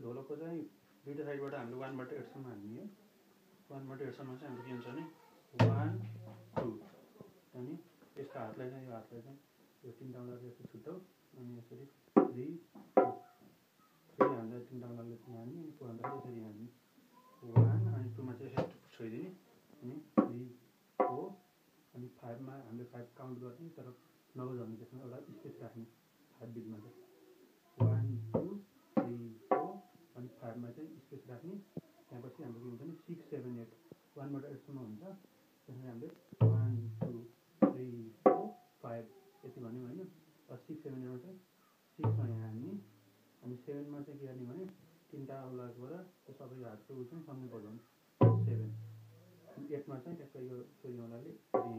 ढोलकको चाहिँ दुईटा साइडबाट हामीले 1 बाट 8 सम्म हान्ने हो 1 बाट 8 सम्म चाहिँ हाम्रो के हुन्छ भने 1 2 अनि यसको हातलाई चाहिँ यो हातलाई चाहिँ यो तीनटा औँलाले यसरी छुट्याउ अनि यसरी 3 4 3 हान्दा तीनटा औँलाले हान्ने अनि 4 हान्दा यसरी हान्ने 1 अनि 2 मा चाहिँ यसरी छोइदिने अनि 3 4 अनि 5 मा हामीले 5 काउन्ट गर्ने तर नबजाउने त्यसमा एउटा स्पेस राख्ने 5 बिटमा चाहिँ 1 2 3 4 अनि 5 मा चाहिँ स्पेस राख्ने त्यसपछि हाम्रो के हुन्छ भने 6 7 8 1 बाट 8 सम्म हुन्छ त्यसमा हामीले 1 2 3 4 5 यति भन्यो हैन 6 7 8 मा चाहिँ 6 मा यहाँ हान्ने अनि 7 मा चाहिँ के गर्ने भने तीनटा औँलाबाट त्यो सबै हातको उ चाहिँ सँगै बजाउने 7 अनि 8 मा चाहिँ त्यसको यो छोरी औँलाले हान्ने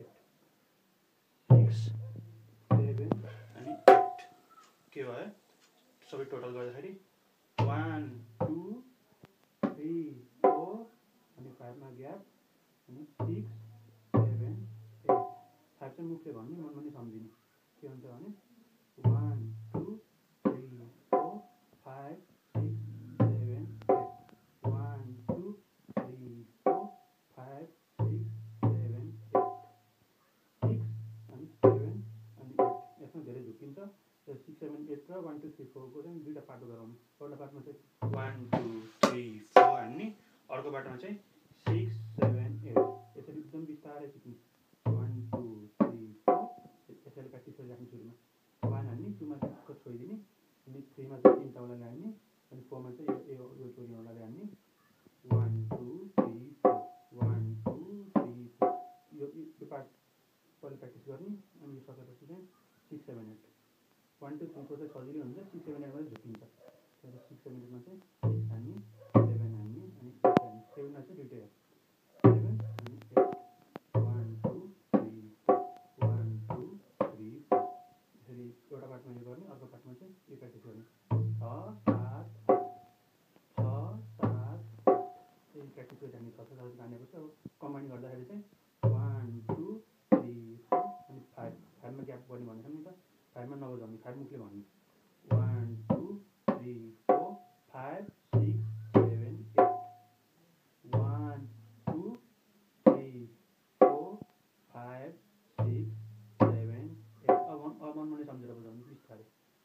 8 6 7 अनि 8 के भयो सबै टोटल गर्दाखेरि 1 2 3 4 अनि 5 मा ग्याप अनि 6 7 8 5 चाहिँ मुखले भन्ने मनमा नि सम्झिने के हुन्छ भने 1 2 3 4 5 6 7 8 1 2 3 4 5 6 7 8 6 अनि 7 अनि 8 यसमा धेरै झुकिन्छ 6 7 8 र 1 2 3 4 को चाहिँ दुईटा पाटो गराउने एउटा पाटोमा चाहिँ 1 2 3 4 हान्ने अर्को पाटोमा चाहिँ 6 7 8 यसरी एकदम बिस्तारै सिक्ने 1 2 3 4 यसरी प्र्याक्टिस गरिराख्ने सुरुमा 1 हान्ने 2 मा चाहिँ छोइदिने अनि 3 मा चाहिँ तीनटा औँलाले हान्ने अनि 4 मा चाहिँ यो छोरी औँलाले हान्ने 1 2 3 4 1 2 3 4 यो पार्ट पहिला प्र्याक्टिस गर्ने अनि यो सकेपछि चाहिँ 6 7 8 1 2 3 4 चाहिँ सजिलै हुन्छ 6 7 8 मा झुकिन्छ त्यसपछि 6 7 8 मा चाहिँ 6 हान्ने 7 हान्ने अनि 8 हान्ने 7 मा चाहिँ दुईटै 7 अनि 8 1 2 3 4 1 2 3 4 यसरी एउटा पार्टमा यो गर्ने अर्को पार्टमा चाहिँ यो प्र्याक्टिस गर्ने 6 7 8 6 7 8 यही प्र्याक्टिस गरिराख्ने 6 7 हानेपछि अब कम्बाइन गर्दाखेरि चाहिँ 1 2 3 4 अनि 5 5 मा ग्याप गर्ने भनेको नि त 5 मा नबजाउने 5 मुखले भन्ने 1 2 3 4 5 6 7 8 1 2 3 4 5 6 7 8 अब मनमा नै सम्झेर बजाउने बिस्तारै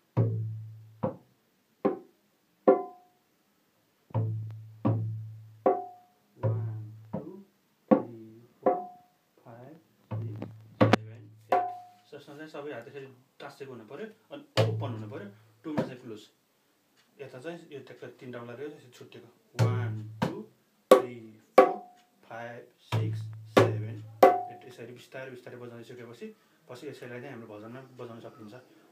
1 2 3 4 5 6 7 8 यसमा चाहिँ सबै हात यसरी टाँसेको हुनु पर्यो अनि ओपन हुनु पर्यो 2 मा चाहिँ क्लोज यता चाहिँ यो ट्याक्क तीनटा औँलाले छुट्टेको 1 2 3 4 5 6 7 8 यसरी बिस्तारै बिस्तारै बजाउँदै सकेपछि पछि यसैलाई चाहिँ हाम्रो भजनमा बजाउन सकिन्छ।